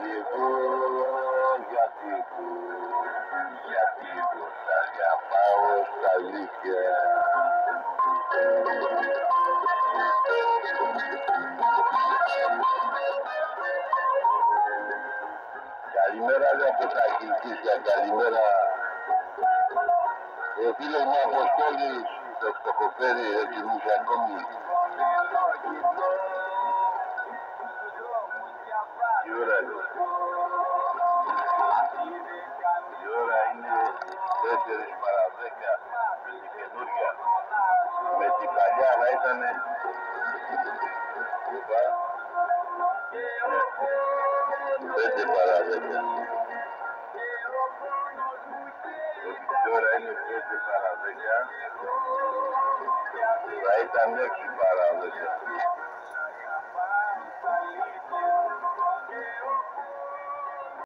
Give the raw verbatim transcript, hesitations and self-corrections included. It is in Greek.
εγώ, γιατί εγώ, γιατί εγώ σ' αγαπάω στα αλήθεια. Καλημέρα ρε από τα Κιλκίσια, καλημέρα. Ο φίλος μου Αποστόλης, το φτωχοφέρι, δεν θυμούσε ακόμη. Τι ώρα είναι? Η ώρα είναι τέσσερις παρά δέκα με την καινούργια. Με την παλιά να ήτανε πέντε παρά δέκα. Η ώρα είναι πέντε παρά δέκα. Θα ήταν έξι παρά δέκα.